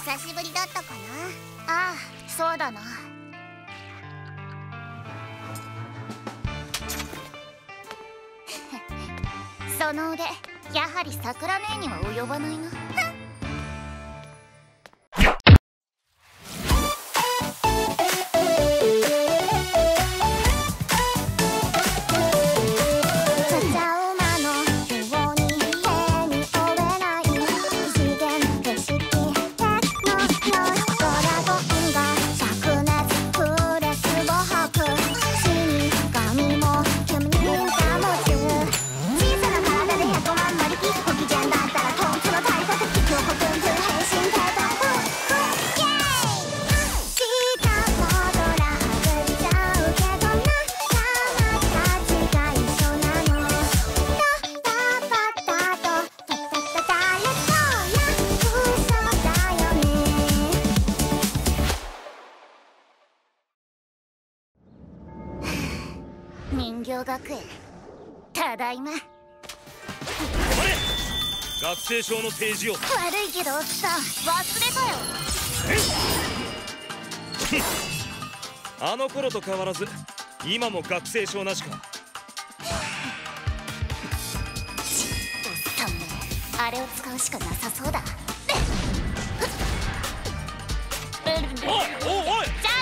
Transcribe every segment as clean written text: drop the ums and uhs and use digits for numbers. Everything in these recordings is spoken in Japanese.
久しぶりだったかな。 ああ、そうだな。その腕、やはり桜姉には及ばないな。人形学園、ただいま。 止まれ！学生証の提示を。 悪いけどおっさん、忘れたよ。 あの頃と変わらず今も学生証なしか。 おっさんめ、あれを使うしかなさそうだ。 おいおいおい、 じゃあな、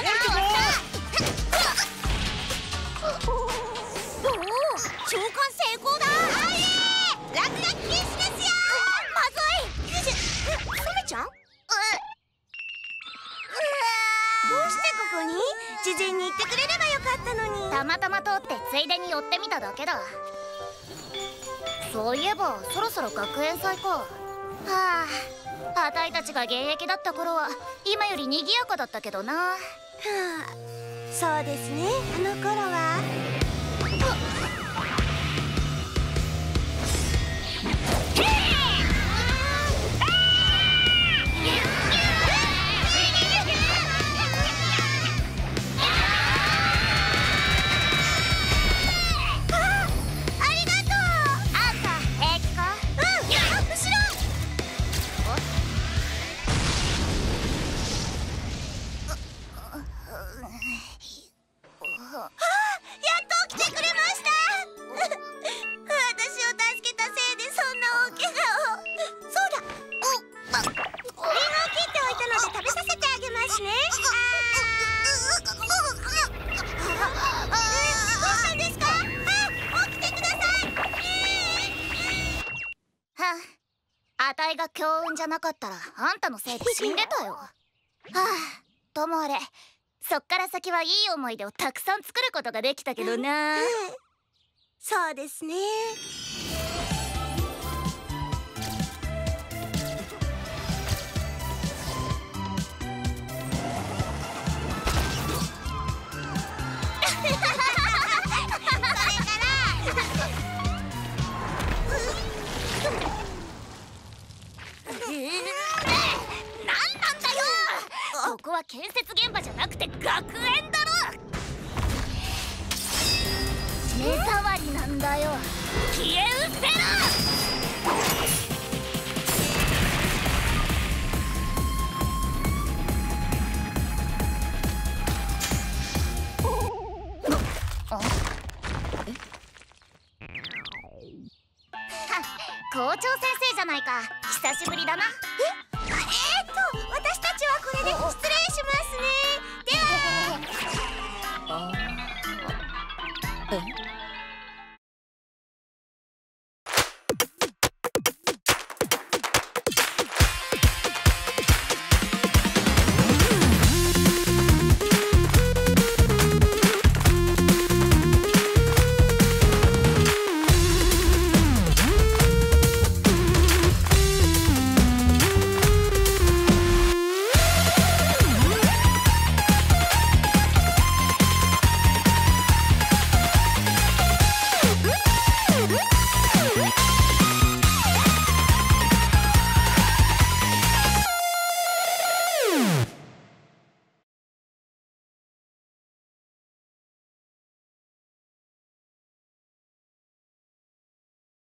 召喚成功だ。 落書き禁止ですよ。 まずい。 ソメちゃん？どうしてここに？事前に言ってくれればよかったのに。 たまたま通ってついでに寄ってみただけだ。そういえばそろそろ学園祭か。はあ、あたいたちが現役だった頃は今より賑やかだったけどな。はあ、 そうですね、あの頃は。 あたいが強運じゃなかったらあんたのせいで死んでたよ。はあ、ともあれ、そっから先はいい思い出をたくさん作ることができたけどな。 そうですね。 ここは建設現場じゃなくて学園だろ。目障りなんだよ。消え失せろ。校長先生じゃないか。久しぶりだな。